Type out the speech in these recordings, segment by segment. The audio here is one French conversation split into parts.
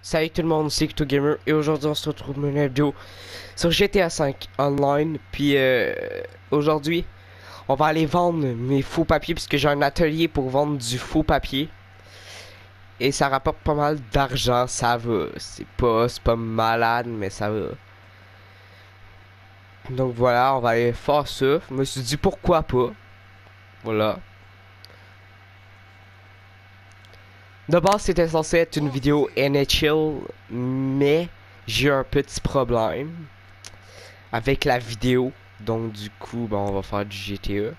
Salut tout le monde, c'est Crypto Gamer et aujourd'hui on se retrouve dans une vidéo sur GTA 5 Online. Puis aujourd'hui on va aller vendre mes faux papiers puisque j'ai un atelier pour vendre du faux papier. Et ça rapporte pas mal d'argent, ça va. C'est pas malade mais ça va. Donc voilà, on va aller faire ça. Je me suis dit pourquoi pas. Voilà. De base c'était censé être une vidéo NHL mais j'ai un petit problème avec la vidéo. Donc du coup, on va faire du GTA.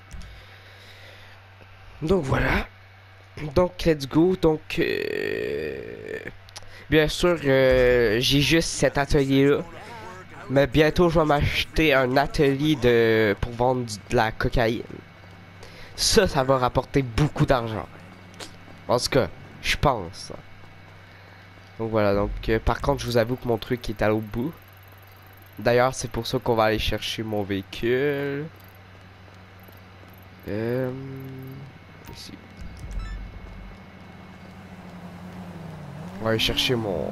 Donc voilà. Donc let's go. Donc bien sûr, j'ai juste cet atelier-là. Mais bientôt, je vais m'acheter un atelier pour vendre de la cocaïne. Ça va rapporter beaucoup d'argent. En tout cas, je pense. Donc voilà. Donc par contre, je vous avoue que mon truc est à l'autre bout. D'ailleurs, c'est pour ça qu'on va aller chercher mon véhicule. Ici. On va aller chercher mon...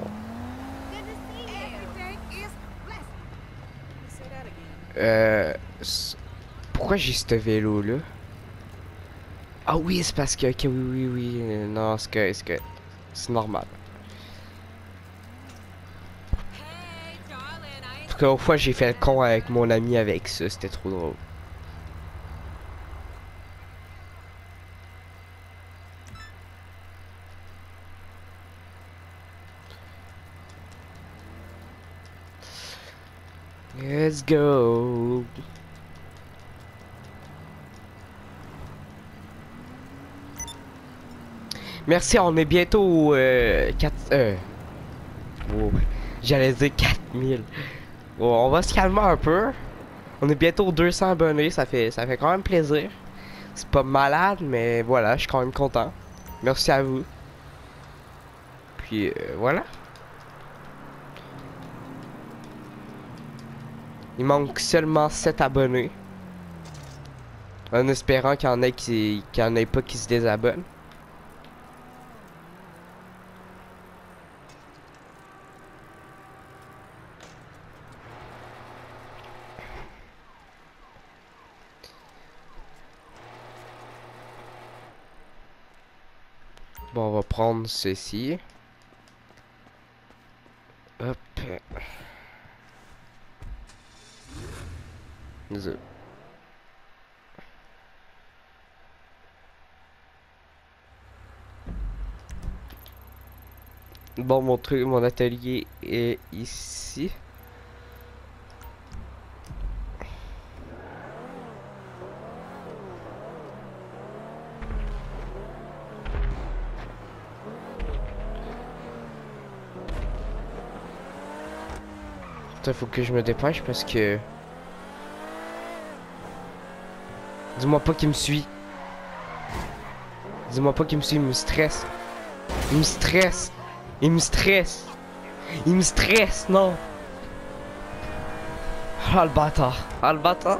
Pourquoi j'ai ce vélo là? Ah oui, c'est parce que... Ok, oui. Non, c'est normal. Parce qu'une fois j'ai fait le con avec mon ami avec ça, c'était trop drôle. Let's go. Merci, on est bientôt au 4... oh, j'allais dire 4000. Bon, on va se calmer un peu. On est bientôt aux 200 abonnés, ça fait quand même plaisir. C'est pas malade, mais voilà, je suis quand même content. Merci à vous. Puis voilà. Il manque seulement 7 abonnés. En espérant qu'il y en ait pas qui se désabonnent. Bon, on va prendre ceci. Hop. Désolé. Bon, mon atelier est ici. Il faut que je me dépêche parce que... Dis-moi pas qu'il me suit. Dis-moi pas qu'il me suit, il me stresse. Il me stresse. Il me stresse. Il me stresse, non. Ah le bâtard. Ah le bâtard.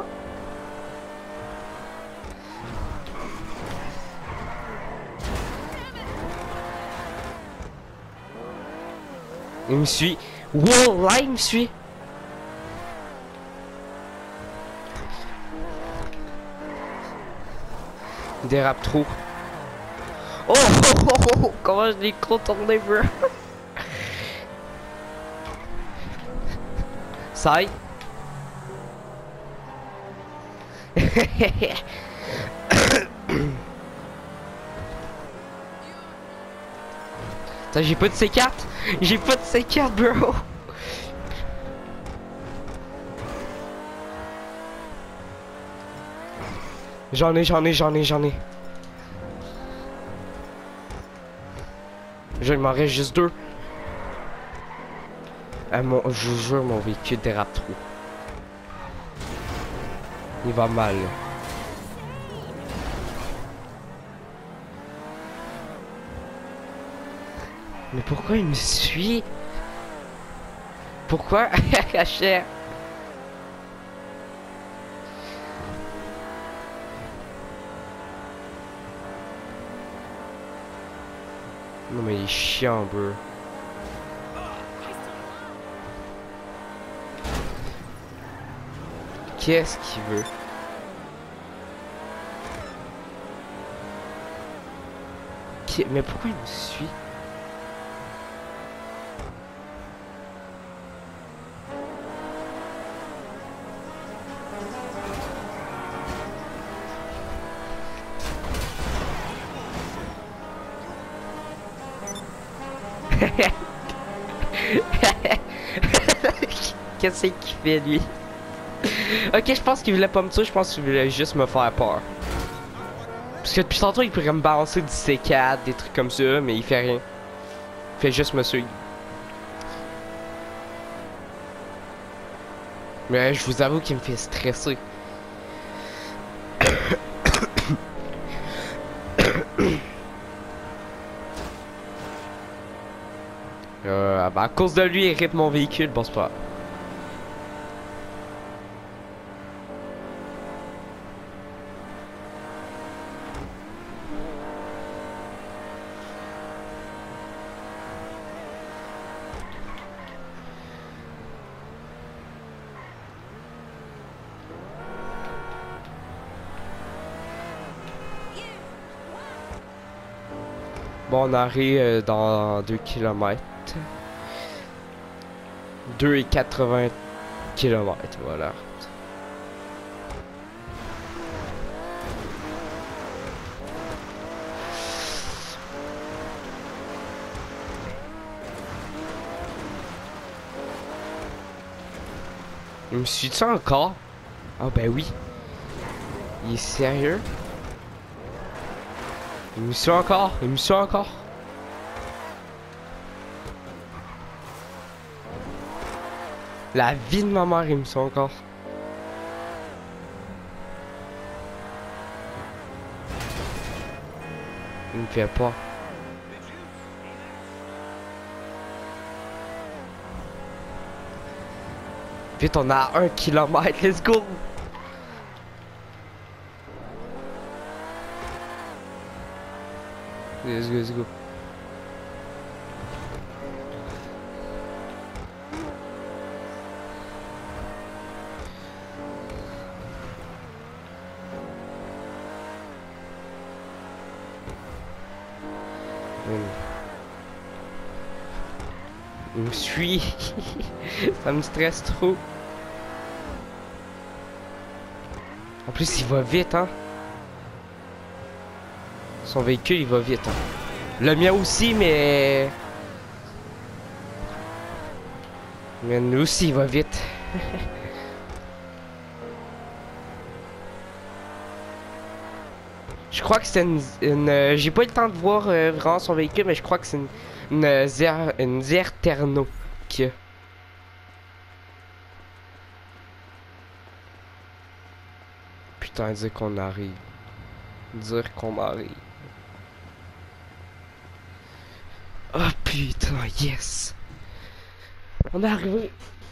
Il me suit. Wow, là il me suit. Il dérape trop. Oh, comment je l'ai contourné, bro. Ça y j'ai pas de C4. J'ai pas de C4, bro. J'en ai. Je m'en reste juste 2. Je vous jure, mon véhicule dérape trop. Il va mal. Mais pourquoi il me suit? Pourquoi? Cher. Non mais il est chiant, bro. Qu'est-ce qu'il veut? Mais pourquoi il me suit? Qu'est-ce qu'il fait lui? Ok, je pense qu'il voulait pas me tuer, je pense qu'il voulait juste me faire peur. Parce que depuis tantôt il pourrait me balancer du C4, des trucs comme ça, mais il fait rien. Il fait juste me suivre. Mais je vous avoue qu'il me fait stresser. Ben à cause de lui, il rip mon véhicule, bon c'est pas grave. Bon, on arrive dans 2 km. 2,80 km, voilà. Il me suit-tu encore? Ah ben oui. Il est sérieux? Il me suit encore? Il me suit encore? La vie de ma mère, il me suit encore. Il me fait pas. Vite, on a 1 km, let's go! Let's go, let's go. Il me suit. Ça me stresse trop. En plus, il va vite, hein. Son véhicule, il va vite, hein. Le mien aussi, mais... Mais nous aussi, il va vite. Je crois que c'est j'ai pas eu le temps de voir vraiment son véhicule, mais je crois que c'est une Zerterno qu'il y a. Putain, dire qu'on arrive. Dire qu'on arrive. Oh putain, yes! On est arrivé!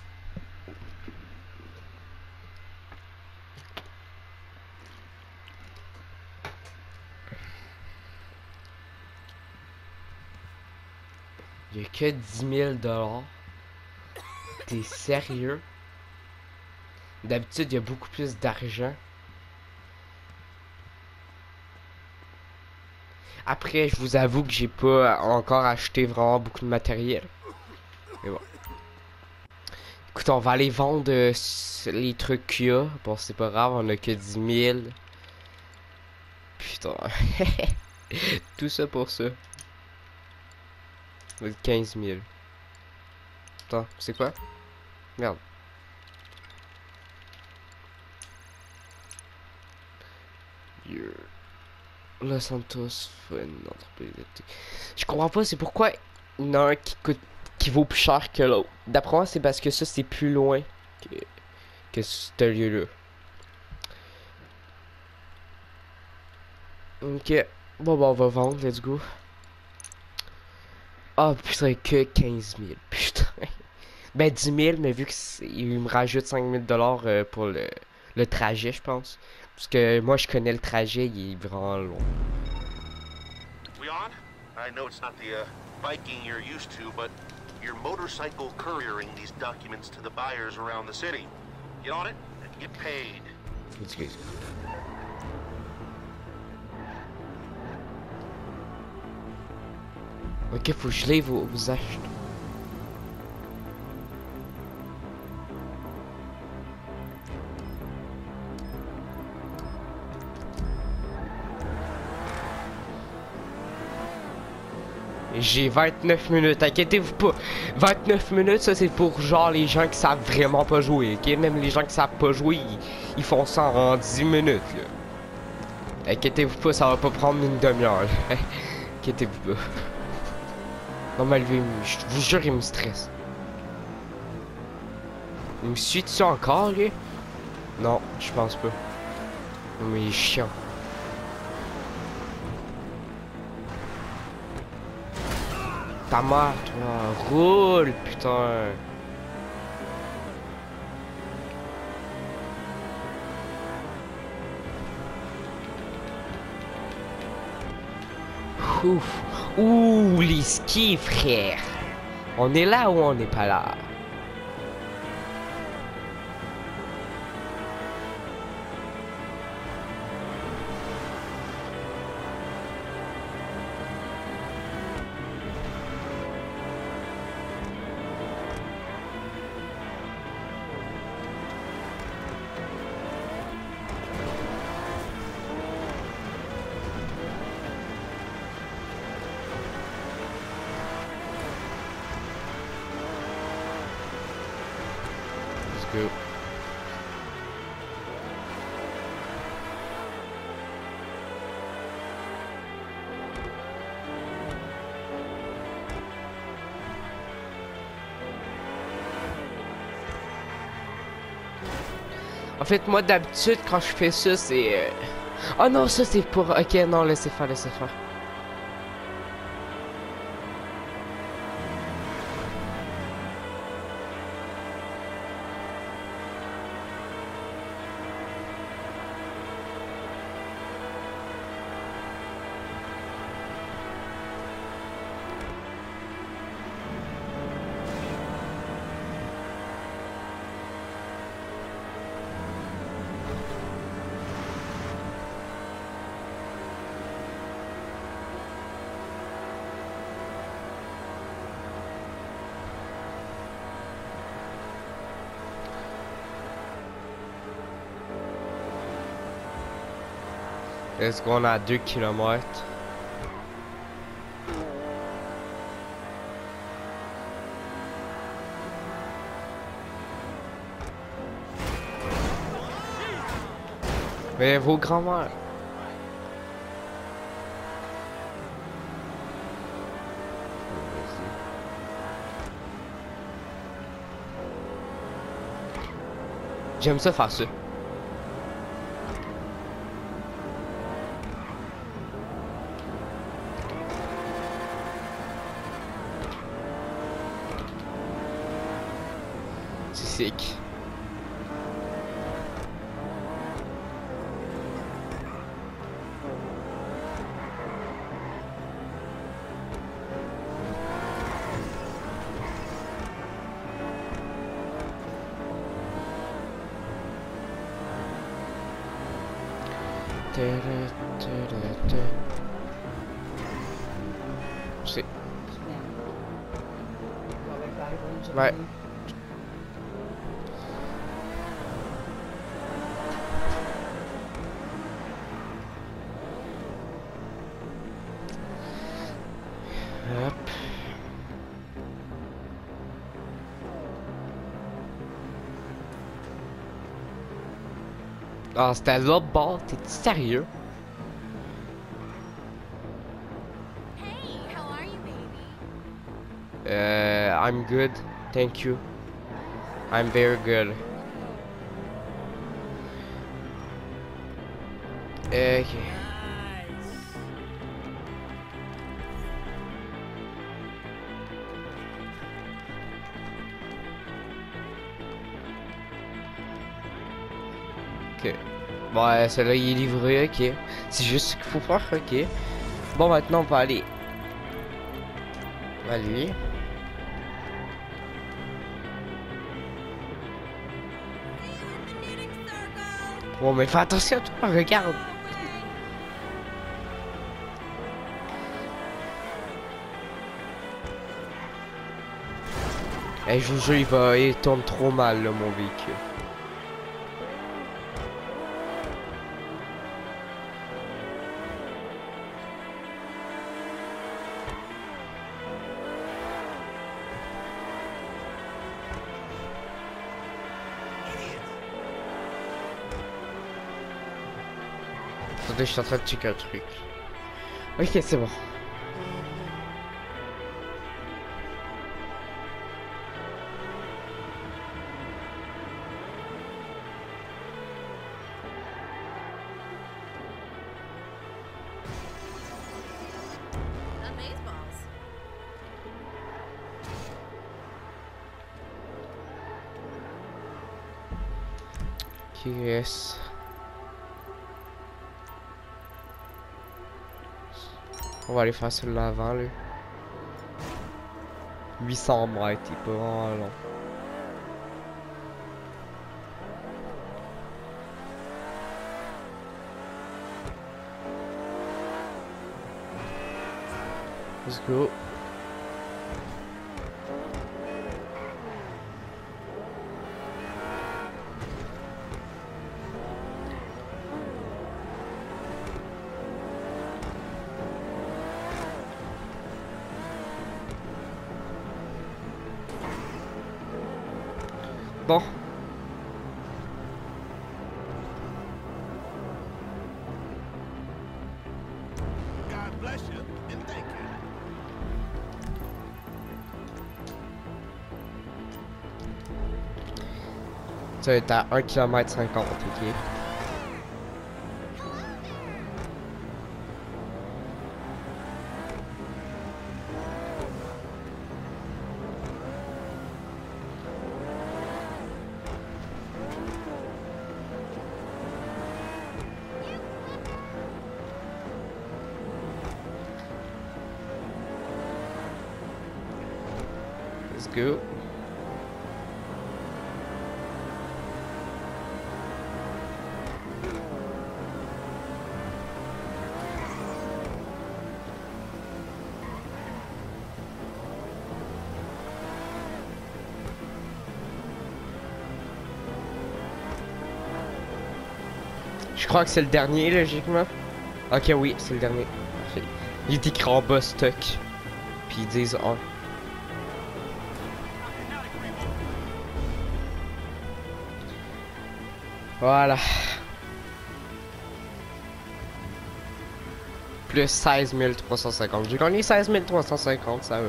Il y a que 10 000 $. T'es sérieux? D'habitude, il y a beaucoup plus d'argent. Après, je vous avoue que j'ai pas encore acheté vraiment beaucoup de matériel. Mais bon. Écoute, on va aller vendre les trucs qu'il y a. Bon, c'est pas grave, on a que 10 000. Putain. Tout ça pour ça. 15 000. Putain, c'est quoi? Merde. Los Santos, une entreprise. Je comprends pas, c'est pourquoi il y en a un qui vaut plus cher que l'autre. D'après moi, c'est parce que ça, c'est plus loin que ce lieu-là. Ok. Bon, bah, on va vendre, let's go. Ah, putain, que 15 000. Putain. Ben, 10 000, mais vu qu'il me rajoute 5 000 $ pour le trajet, je pense. Parce que moi, je connais le trajet, il est vraiment long. We on? I know it's not the biking you're used to, but you're motorcycle couriering these documents to the buyers around the city. Get on it and to get paid. Excuse. Ok, faut que je lève vos achats. J'ai 29 minutes, inquiétez-vous pas. 29 minutes, ça c'est pour genre les gens qui savent vraiment pas jouer, ok? Même les gens qui savent pas jouer, ils font ça en 10 minutes, là. Inquiétez-vous pas, ça va pas prendre une demi-heure, là. Inquiétez-vous pas. Non mais lui, je vous jure, il me stresse. Il me suit dessus encore, lui? Non, je pense pas. Mais il est chiant. Ta mère, toi, roule, putain. Ouf. Ouh, les skis, frère. On est là ou on n'est pas là? Let's go. En fait, moi d'habitude, quand je fais ça, c'est... Oh non, ça c'est pour... Ok, non, laissez faire, laissez faire. Est-ce qu'on a 2 kilomètres? Mais vos grands-mères. J'aime ça faire ça. C'est sick. C'est... Ouais. Hop. Ah, c'était l'autre bord, t'es sérieux? Hey, how are you, baby? I'm good, thank you. I'm very good. Okay. Ok. Bon, celui-là il est livré, ok. C'est juste ce qu'il faut faire, ok. Bon, maintenant on va aller à lui. Bon, mais fais attention à toi, regarde. Eh, je vous jure, il tourne trop mal, là, mon véhicule. Attendez, je suis en train de checker un truc. Ok, c'est bon. Amazeballs. Yes. On va aller faire celui-là avant, lui. 800 mètres, il est pas vraiment long. Let's go. Bon. God bless you and thank you. Ça va être à 1 km 50, ok. Let's go. Je crois que c'est le dernier, logiquement. Ok, oui, c'est le dernier. Parfait. Il est écrit en bas stock. Puis ils disent 1. Voilà. Plus 16 350. J'ai gagné 16 350, ça va.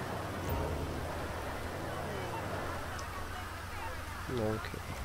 Donc.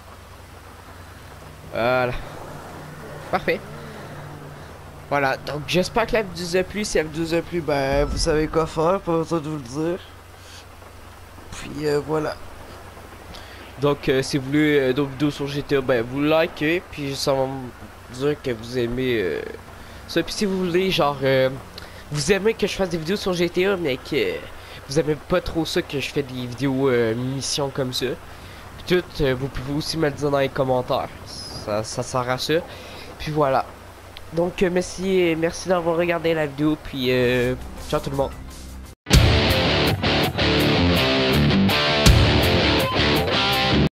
Voilà. Parfait. Voilà, donc j'espère que la vidéo vous a plu. Si la vidéo vous a plu, ben vous savez quoi faire, pas besoin de vous le dire. Puis voilà. Donc si vous voulez d'autres vidéos sur GTA, ben vous likez, puis ça va me dire que vous aimez ça. Puis si vous voulez, genre, vous aimez que je fasse des vidéos sur GTA, mais que vous aimez pas trop ça, que je fais des vidéos missions comme ça. Puis tout, vous pouvez aussi me le dire dans les commentaires. Ça sert à ça. Puis voilà. Donc merci d'avoir regardé la vidéo, puis ciao tout le monde.